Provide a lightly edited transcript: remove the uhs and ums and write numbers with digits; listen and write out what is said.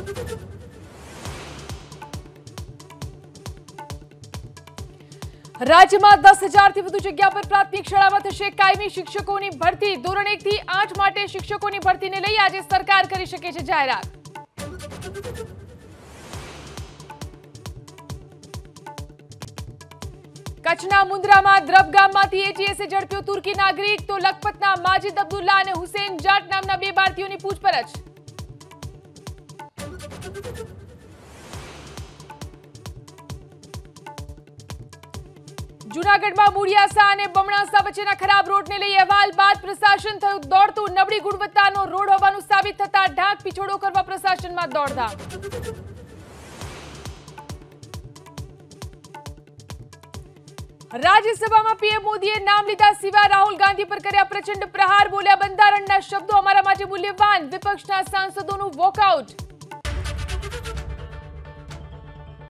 રાજ્યમાં 10,000 થી વધુ જગ્યા પર પ્રાથમિક શાળામાં થશે કાયમી શિક્ષકોની ભરતી। ધોરણ 1 થી 8 માટે શિક્ષકોની ભરતીને લઈ આજે સરકાર કરી શકે છે જાહેરાત। કચ્છના મુન્દ્રામાં દ્રબ ગામમાંથી એટીએસે ઝડપ્યો તુર્કી નાગરિક। તો લખપતના માજીદ અબ્દુલ્લા અને હુસેન જાટ નામના બે ભારતીયોની પૂછપરછ। જૂનાગઢમાં મૂળિયાસા અને બમણાસા વચ્ચેના ખરાબ રોડને લઈ અહેવાલ બાદ પ્રશાસન થયું દોડતું। નબળી ગુણવત્તાનો રોડ હોવાનું સાબિત થતા ઢાંક પીછોડો કરવા પ્રશાસનમાં દોડધામ। રાજ્યસભામાં પીએમ મોદીએ નામ લીધા સિવાય રાહુલ ગાંધી પર કર્યા પ્રચંડ પ્રહાર। બોલ્યા બંધારણના શબ્દો અમારા માટે મૂલ્યવાન। વિપક્ષના સાંસદોનું વોકઆઉટ।